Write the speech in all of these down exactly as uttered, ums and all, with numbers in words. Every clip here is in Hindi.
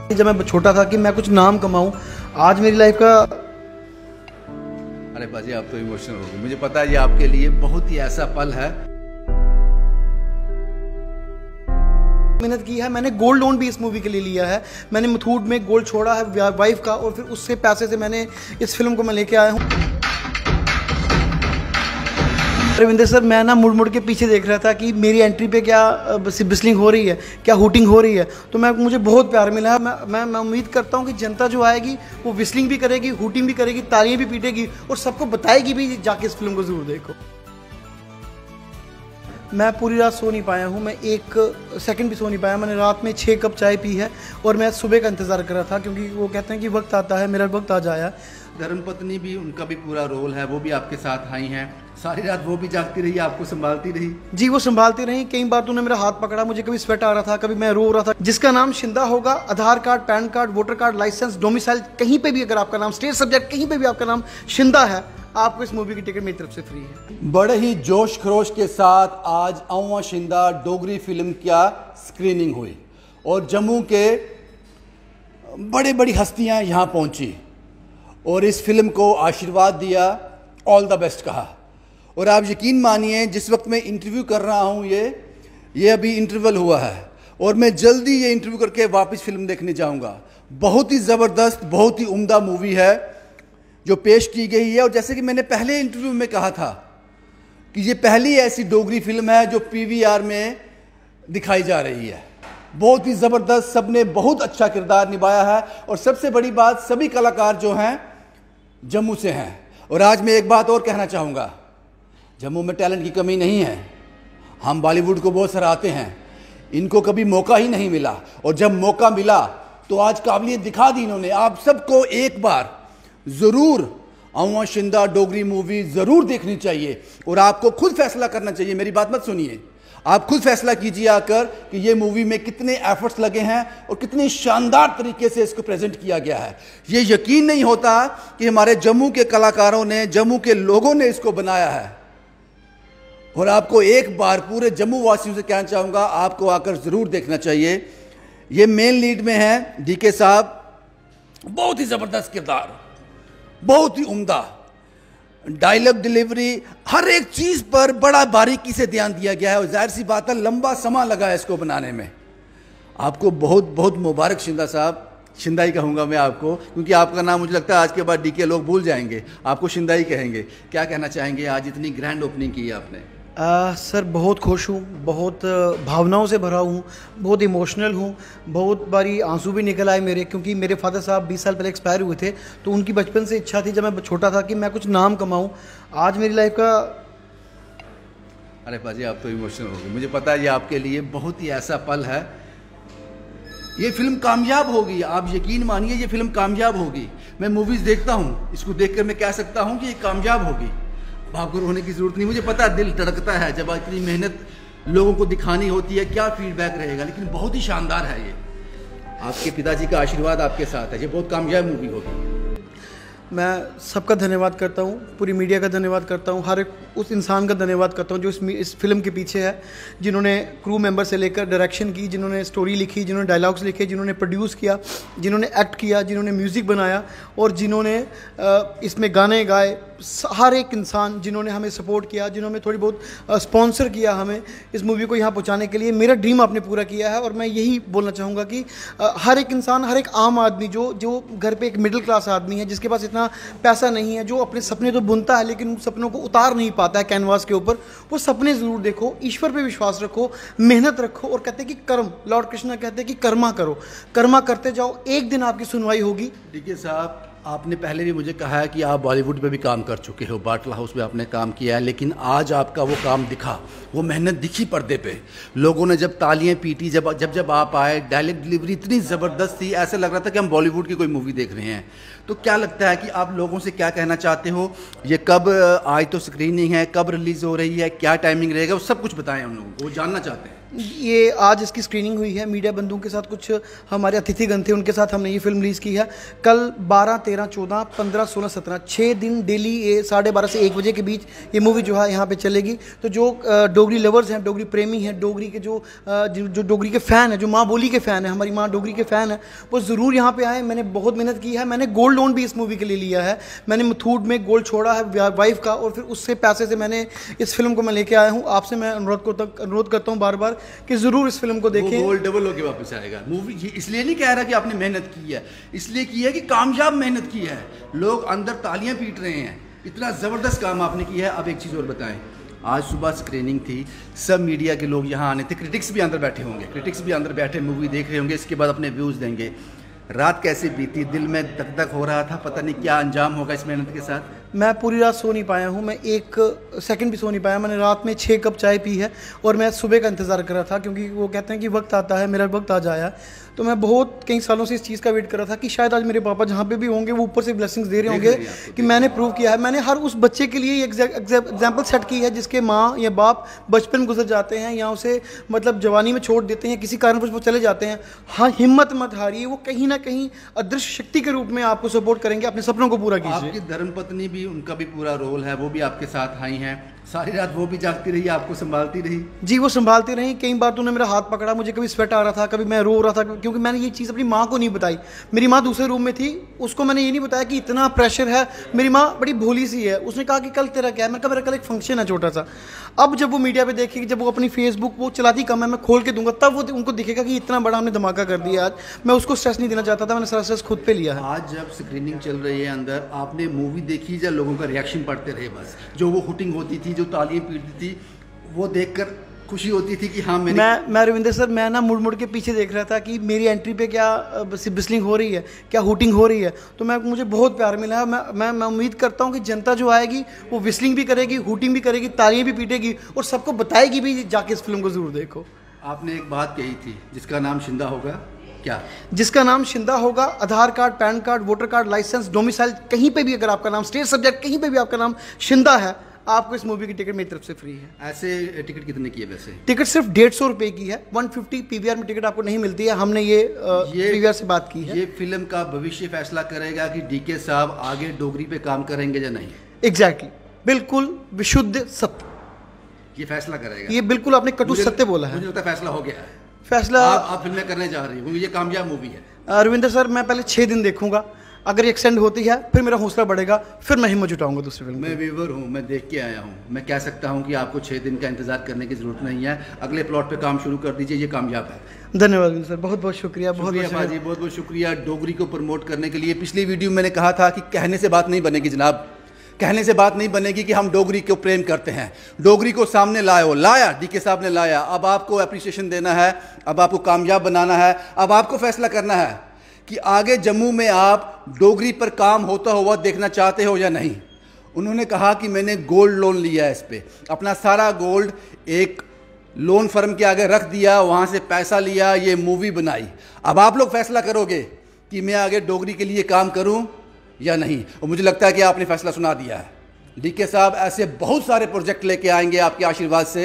जब मैं छोटा था कि मैं कुछ नाम कमाऊं, आज मेरी लाइफ का। अरे बाजी आप तो इमोशनल हो गए, मुझे पता है ये आपके लिए बहुत ही ऐसा पल है। मेहनत की है, मैंने गोल्ड लोन भी इस मूवी के लिए लिया है। मैंने मुथूट में गोल्ड छोड़ा है वाइफ का, और फिर उससे पैसे से मैंने इस फिल्म को मैं लेके आया हूँ। रविंद्र सर, मैं ना मुड़ मुड़ के पीछे देख रहा था कि मेरी एंट्री पे क्या बिस्लिंग हो रही है, क्या हुटिंग हो रही है, तो मैं मुझे बहुत प्यार मिला है। मैं मैं, मैं उम्मीद करता हूँ कि जनता जो आएगी वो विस्लिंग भी करेगी, हुटिंग भी करेगी, तालियां भी पीटेगी और सबको बताएगी भी जाके इस फिल्म को जरूर देखो। मैं पूरी रात सो नहीं पाया हूँ, मैं एक सेकंड भी सो नहीं पाया। मैंने रात में छः कप चाय पी है और मैं सुबह का इंतज़ार कर रहा था, क्योंकि वो कहते हैं कि वक्त आता है, मेरा वक्त आ जाया। धर्मपत्नी भी, उनका भी पूरा रोल है, वो भी आपके साथ आई हैं, सारी रात वो भी जागती रही, आपको संभालती रही। जी, वो संभालती रही। कई बार तूने मेरा हाथ पकड़ा, मुझे कभी स्वेट आ रहा था, कभी मैं रो रहा था। जिसका नाम शिंदा होगा, Aadhaar card, PAN card, voter card, licence, domicile, कहीं पे भी अगर आपका नाम, स्टेट सब्जेक्ट कहीं पे भी आपका नाम शिंदा है, आपको इस मूवी की टिकट मेरी तरफ से फ्री है। बड़े ही जोश खरोश के साथ आज अवा शिंदा डोगरी फिल्म क्या स्क्रीनिंग हुई और जम्मू के बड़े बड़ी हस्तियां यहां पहुंची और इस फिल्म को आशीर्वाद दिया, ऑल द बेस्ट कहा। और आप यकीन मानिए, जिस वक्त मैं इंटरव्यू कर रहा हूं, ये ये अभी इंटरवल हुआ है और मैं जल्दी ये इंटरव्यू करके वापस फिल्म देखने जाऊंगा। बहुत ही ज़बरदस्त, बहुत ही उम्दा मूवी है जो पेश की गई है। और जैसे कि मैंने पहले इंटरव्यू में कहा था कि ये पहली ऐसी डोगरी फिल्म है जो पीवीआर में दिखाई जा रही है। बहुत ही ज़बरदस्त, सबने बहुत अच्छा किरदार निभाया है और सबसे बड़ी बात, सभी कलाकार जो हैं जम्मू से हैं। और आज मैं एक बात और कहना चाहूँगा, जम्मू में टैलेंट की कमी नहीं है, हम बॉलीवुड को बहुत सराहते हैं, इनको कभी मौका ही नहीं मिला और जब मौका मिला तो आज काबिलियत दिखा दी इन्होंने। आप सबको एक बार ज़रूर अवा शिंदा डोगरी मूवी ज़रूर देखनी चाहिए और आपको खुद फैसला करना चाहिए। मेरी बात मत सुनिए, आप खुद फैसला कीजिए आकर कि ये मूवी में कितने एफर्ट्स लगे हैं और कितने शानदार तरीके से इसको प्रेजेंट किया गया है। ये यकीन नहीं होता कि हमारे जम्मू के कलाकारों ने, जम्मू के लोगों ने इसको बनाया है। और आपको एक बार पूरे जम्मू वासियों से कहना चाहूँगा, आपको आकर ज़रूर देखना चाहिए। ये मेन लीड में है डीके साहब, बहुत ही ज़बरदस्त किरदार, बहुत ही उम्दा डायलॉग डिलीवरी, हर एक चीज़ पर बड़ा बारीकी से ध्यान दिया गया है और जाहिर सी बात है लंबा समय लगा है इसको बनाने में। आपको बहुत बहुत मुबारक शिंदा साहब, शिंदा ही कहूँगा मैं आपको, क्योंकि आपका नाम मुझे लगता है आज के बाद डीके लोग भूल जाएंगे, आपको शिंदा ही कहेंगे। क्या कहना चाहेंगे, आज इतनी ग्रैंड ओपनिंग की है आपने? आ, सर बहुत खुश हूँ, बहुत भावनाओं से भरा हूँ, बहुत इमोशनल हूँ। बहुत बारी आंसू भी निकल आए मेरे, क्योंकि मेरे फादर साहब बीस साल पहले एक्सपायर हुए थे, तो उनकी बचपन से इच्छा थी जब मैं छोटा था कि मैं कुछ नाम कमाऊँ। आज मेरी लाइफ का। अरे बाजी आप तो इमोशनल हो गए, मुझे पता है ये आपके लिए बहुत ही ऐसा पल है। ये फिल्म कामयाब होगी, आप यकीन मानिए ये फिल्म कामयाब होगी। मैं मूवीज़ देखता हूँ, इसको देखकर मैं कह सकता हूँ कि ये कामयाब होगी। भागदौड़ होने की ज़रूरत नहीं, मुझे पता है दिल धड़कता है जब इतनी मेहनत लोगों को दिखानी होती है, क्या फीडबैक रहेगा, लेकिन बहुत ही शानदार है ये। आपके पिताजी का आशीर्वाद आपके साथ है, ये बहुत कामयाब मूवी होगी। मैं सबका धन्यवाद करता हूँ, पूरी मीडिया का धन्यवाद करता हूँ, हर एक उस इंसान का धन्यवाद करता हूँ जो इस इस फिल्म के पीछे है, जिन्होंने क्रू मेंबर से लेकर डायरेक्शन की, जिन्होंने स्टोरी लिखी, जिन्होंने डायलॉग्स लिखे, जिन्होंने प्रोड्यूस किया, जिन्होंने एक्ट किया, जिन्होंने म्यूज़िक बनाया और जिन्होंने इसमें गाने गाए। हर एक इंसान जिन्होंने हमें सपोर्ट किया, जिन्होंने थोड़ी बहुत स्पॉन्सर किया हमें इस मूवी को यहाँ पहुँचाने के लिए। मेरा ड्रीम आपने पूरा किया है और मैं यही बोलना चाहूँगा कि हर एक इंसान, हर एक आम आदमी जो जो घर पे एक मिडिल क्लास आदमी है, जिसके पास इतना पैसा नहीं है, जो अपने सपने तो बुनता है लेकिन उन सपनों को उतार नहीं पाता है कैनवास के ऊपर, वो सपने ज़रूर देखो, ईश्वर पे विश्वास रखो, मेहनत रखो और कहते हैं कि कर्म, लॉर्ड कृष्णा कहते हैं कि कर्मा करो, कर्मा करते जाओ, एक दिन आपकी सुनवाई होगी। डीके साहब, आपने पहले भी मुझे कहा है कि आप बॉलीवुड में भी काम कर चुके हो, बाटला हाउस में आपने काम किया है, लेकिन आज आपका वो काम दिखा, वो मेहनत दिखी पर्दे पे। लोगों ने जब तालियां पीटी, जब जब जब आप आए, डायलॉग डिलीवरी इतनी ज़बरदस्त थी, ऐसा लग रहा था कि हम बॉलीवुड की कोई मूवी देख रहे हैं। तो क्या लगता है कि आप लोगों से क्या कहना चाहते हो? ये कब, आज तो स्क्रीनिंग है, कब रिलीज़ हो रही है, क्या टाइमिंग रहेगा, वो सब कुछ बताएं हम लोगों को, वो जानना चाहते हैं। ये आज इसकी स्क्रीनिंग हुई है मीडिया बंधुओं के साथ, कुछ हमारे अतिथिगण थे उनके साथ हमने ये फिल्म रिलीज़ की है। कल बारह, तेरह, चौदह, पंद्रह, सोलह, सत्रह, छः दिन डेली ये साढ़े बारह से एक बजे के बीच ये मूवी जो है यहाँ पे चलेगी। तो जो डोगरी लवर्स हैं, डोगरी प्रेमी हैं, डोगरी के जो जो डोगरी के फ़ैन हैं, जो माँ बोली के फ़ैन हैं, हमारी माँ डोगरी के फ़ैन हैं, वो ज़रूर यहाँ पे आए। मैंने बहुत मेहनत की है, मैंने गोल्ड लोन भी इस मूवी के लिए लिया है। मैंने मुथूट में गोल्ड छोड़ा है वाइफ का, और फिर उससे पैसे से मैंने इस फिल्म को मैं लेके आया हूँ। आपसे मैं अनुरोध को तक अनुरोध करता हूँ बार बार कि ज़रूर इस फिल्म को देखें। गोल्ड डबल होके वापस आएगा। मूवी ये इसलिए नहीं कह रहा कि आपने मेहनत की है, इसलिए की है कि कामयाब मेहनत की है। लोग अंदर तालियां पीट रहे हैं, इतना ज़बरदस्त काम आपने किया है। अब एक चीज़ और बताएं, आज सुबह स्क्रीनिंग थी, सब मीडिया के लोग यहाँ आने थे, क्रिटिक्स भी अंदर बैठे होंगे, क्रिटिक्स भी अंदर बैठे मूवी देख रहे होंगे, इसके बाद अपने व्यूज़ देंगे। रात कैसे बीती? दिल में धक धक हो रहा था, पता नहीं क्या अंजाम होगा इस मेहनत के साथ। मैं पूरी रात सो नहीं पाया हूँ, मैं एक सेकंड भी सो नहीं पाया। मैंने रात में छः कप चाय पी है और मैं सुबह का इंतज़ार कर रहा था, क्योंकि वो कहते हैं कि वक्त आता है, मेरा वक्त आ जाया। तो मैं बहुत कई सालों से इस चीज़ का वेट कर रहा था कि शायद आज मेरे पापा जहाँ पे भी होंगे वो ऊपर से ब्लेसिंग्स दे रहे होंगे कि मैंने प्रूव किया है। मैंने हर उस बच्चे के लिए एग्जाम्पल सेट की है जिसके माँ या बाप बचपन गुजर जाते हैं या उसे मतलब जवानी में छोड़ देते हैं, किसी कारणवश वो चले जाते हैं। हाँ, हिम्मत मत हारिए, वो कहीं ना कहीं अदृश्य शक्ति के रूप में आपको सपोर्ट करेंगे, अपने सपनों को पूरा कीजिए। आपकी धर्मपत्नी भी, उनका भी पूरा रोल है, वो भी आपके साथ आई हैं, सारी रात वो भी जागती रही, आपको संभालती रही। जी, वो संभालती रही। कई बार तो उन्होंने मेरा हाथ पकड़ा, मुझे कभी स्वेट आ रहा था, कभी मैं रो रहा था, क्योंकि मैंने ये चीज़ अपनी माँ को नहीं बताई। मेरी माँ दूसरे रूम में थी, उसको मैंने ये नहीं बताया कि इतना प्रेशर है। मेरी माँ बड़ी भोली सी है, उसने कहा कि कल तेरा क्या है, मैं कहा मेरा कल एक फंक्शन है छोटा सा। अब जब वो मीडिया पे देखेगी, जब वो अपनी फेसबुक वो चलाती कम है, मैं खोल के दूंगा, तब वो उनको दिखेगा कि इतना बड़ा हमने धमाका कर दिया आज। मैं उसको स्ट्रेस नहीं देना चाहता था, मैंने सारा स्ट्रेस खुद पे लिया है। आज जब स्क्रीनिंग चल रही है अंदर, आपने मूवी देखी या लोगों का रिएक्शन पढ़ते रहे? बस जो वो हुटिंग होती थी, जो तालियां पीटती थी, वो देखकर खुशी होती थी कि हाँ मैंने मैं मैं रविंदर सर, मैं ना मुड़ मुड़ के पीछे देख रहा था कि मेरी एंट्री पे क्या बिस्लिंग हो रही है, क्या हुटिंग हो रही है। तो मैं मुझे बहुत प्यार मिला है। मैं मैं मैं उम्मीद करता हूँ कि जनता जो आएगी वो विस्लिंग भी करेगी, हुटिंग भी करेगी, तालियां भी पीटेगी और सबको बताएगी भी जाके इस फिल्म को ज़रूर देखो। आपने एक बात कही थी जिसका नाम शिंदा होगा, क्या? जिसका नाम शिंदा होगा, Aadhaar card, PAN card, voter card, licence, domicile, कहीं पे भी अगर आपका नाम, स्टेट सब्जेक्ट कहीं पे भी आपका नाम शिंदा है, आपको इस मूवी की टिकट मेरी तरफ से फ्री है। ऐसे टिकट कितने की है वैसे? टिकट सिर्फ डेढ़ सौ रुपये की है। वन फिफ्टी पीवीआर में टिकट आपको नहीं मिलती है। हमने ये, ये पीवीआर से बात की है। ये फिल्म का भविष्य फैसला करेगा कि डीके साहब आगे डोगरी पे काम करेंगे या नहीं। Exactly exactly. बिल्कुल विशुद्ध सत्य ये फैसला करेगा। ये बिल्कुल आपने कटु सत्य बोला है। मुझे लगता है फैसला हो गया है। फैसला आप, आप फिल्में करने जा रही हो, ये कामयाब मूवी है। रविंदर सर, मैं पहले छः दिन देखूंगा, अगर एक्सटेंड होती है फिर मेरा हौसला बढ़ेगा, फिर मैं हिम्मत जुटाऊंगा दूसरी फिल्म। मैं व्यूवर हूँ, मैं देख के आया हूँ, मैं कह सकता हूँ कि आपको छः दिन का इंतजार करने की जरूरत नहीं है। अगले प्लॉट पे काम शुरू कर दीजिए, ये कामयाब है। धन्यवाद सर, बहुत बहुत शुक्रिया। बहुत बहुत भाजी, बहुत बहुत शुक्रिया डोगरी को प्रमोट करने के लिए। पिछली वीडियो मैंने कहा था कि कहने से बात नहीं बनेगी जनाब, कहने से बात नहीं बनेगी कि हम डोगरी को प्रेम करते हैं। डोगरी को सामने लाए हो, लाया, डीके साहब ने लाया। अब आपको अप्रिसिएशन देना है, अब आपको कामयाब बनाना है, अब आपको फैसला करना है कि आगे जम्मू में आप डोगरी पर काम होता हुआ देखना चाहते हो या नहीं। उन्होंने कहा कि मैंने गोल्ड लोन लिया है, इस पे अपना सारा गोल्ड एक लोन फर्म के आगे रख दिया, वहाँ से पैसा लिया, ये मूवी बनाई। अब आप लोग फैसला करोगे कि मैं आगे डोगरी के लिए काम करूँ या नहीं। और मुझे लगता है कि आपने फैसला सुना दिया है। डीके साहब ऐसे बहुत सारे प्रोजेक्ट लेके आएंगे आपके आशीर्वाद से।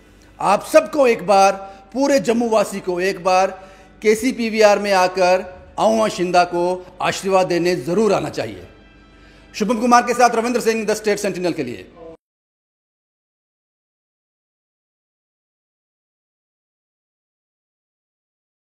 आप सबको एक बार, पूरे जम्मू वासी को एक बार केसी पीवीआर में आकर आऊँ शिंदा को आशीर्वाद देने जरूर आना चाहिए। शुभम कुमार के साथ Ravindra Singh, the State Sentinel के लिए।